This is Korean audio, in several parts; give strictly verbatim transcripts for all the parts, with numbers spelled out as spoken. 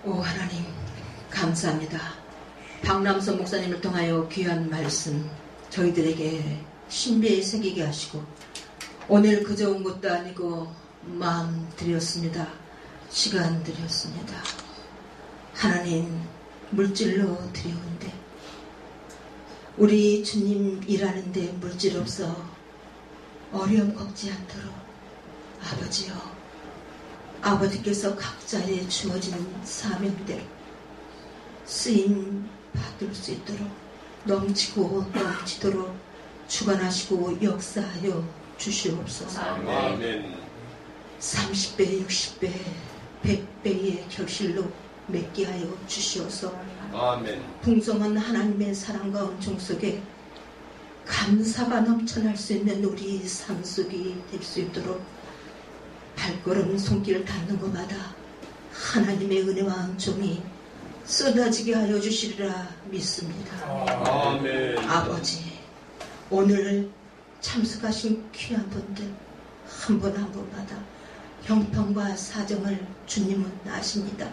오 하나님 감사합니다. 박남선 목사님을 통하여 귀한 말씀 저희들에게 신비에 새기게 하시고 오늘 그저 온 것도 아니고 마음 드렸습니다. 시간 드렸습니다. 하나님 물질로 드려온데 우리 주님 일하는데 물질 없어 어려움 겪지 않도록 아버지요, 아버지께서 각자의 주어진 사명대로 쓰임 받을 수 있도록 넘치고 넘치도록 주관하시고 역사하여 주시옵소서. 아멘. 삼십 배, 육십 배, 백 배의 결실로 맺게 하여 주시옵소서. 아멘. 풍성한 하나님의 사랑과 은총 속에 감사가 넘쳐날 수 있는 우리 삶 속이 될 수 있도록 발걸음 손길 닿는 곳마다 하나님의 은혜와 은총이 쏟아지게 하여 주시리라 믿습니다. 아멘. 아버지, 오늘 참석하신 귀한 분들 한 분 한 분마다 형편과 사정을 주님은 아십니다.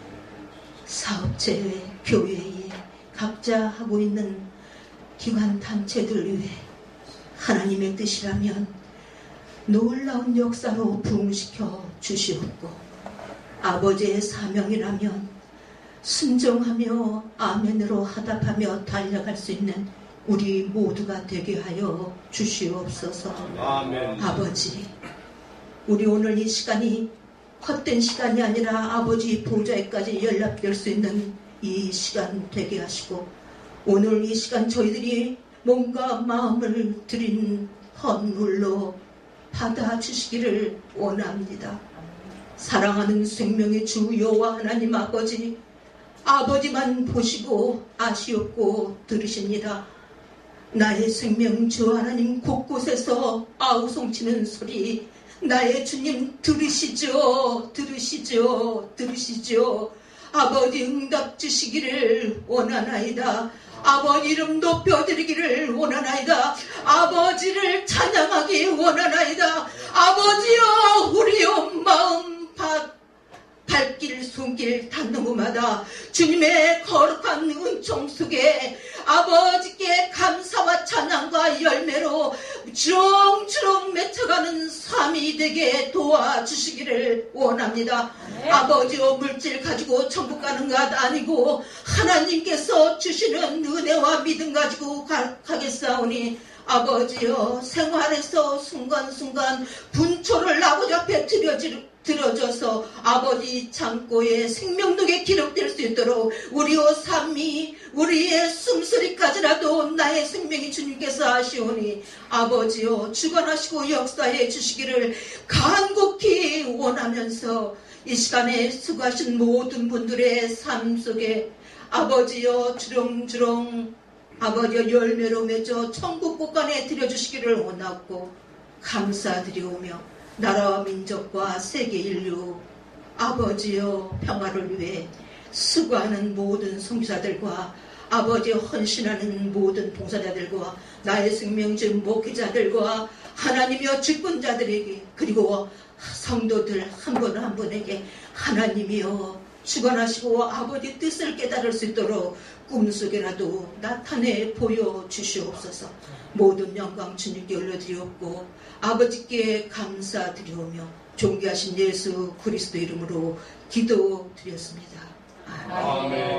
사업체에, 교회에 각자 하고 있는 기관 단체들 위해 하나님의 뜻이라면 놀라운 역사로 부흥시켜 주시옵고 아버지의 사명이라면 순종하며 아멘으로 하답하며 달려갈 수 있는 우리 모두가 되게 하여 주시옵소서. 아멘. 아버지, 우리 오늘 이 시간이 헛된 시간이 아니라 아버지 보좌에까지 연락될 수 있는 이 시간 되게 하시고 오늘 이 시간 저희들이 몸과 마음을 드린 헌물로 받아주시기를 원합니다. 사랑하는 생명의 주 여호와 하나님 아버지, 아버지만 보시고 아시옵고 들으십니다. 나의 생명 주 하나님 곳곳에서 아우성치는 소리 나의 주님 들으시죠, 들으시죠, 들으시죠. 아버지 응답 주시기를 원하나이다. 아버지 이름 높여드리기를 원하나이다. 아버지를 찬양하기 원하나이다. 아버지여, 우리의 마음 밭 발길 손길 닿는 곳마다 주님의 거룩한 은총 속에 아버지께 감사와 찬양과 열매로 주렁주렁 맺혀가는 삶이 되게 도와주시기를 원합니다. 네. 아버지여, 물질 가지고 천국 가는 것 아니고 하나님께서 주시는 은혜와 믿음 가지고 가, 가겠사오니 아버지여, 생활에서 순간순간 분초를 아버지 앞에 드려지, 들어줘서 아버지 창고에 생명록에 기록될 수 있도록 우리의 삶이 우리의 숨소리까지라도 나의 생명이 주님께서 하시오니 아버지여, 주관하시고 역사해 주시기를 간곡히 원하면서 이 시간에 수고하신 모든 분들의 삶 속에 아버지여 주렁주렁 아버지여 열매로 맺어 천국 곳간에 드려주시기를 원하고 감사드리오며 나라와 민족과 세계 인류 아버지여 평화를 위해 수고하는 모든 선교사들과 아버지여 헌신하는 모든 봉사자들과 나의 생명중 목회자들과 하나님이여 직분자들에게 그리고 성도들 한 분 한 분에게 하나님이여 주관하시고 아버지 뜻을 깨달을 수 있도록 꿈속에라도 나타내 보여주시옵소서. 모든 영광 주님께 올려드리옵고 아버지께 감사드리오며 존귀하신 예수 그리스도 이름으로 기도드렸습니다. 아멘. 아멘.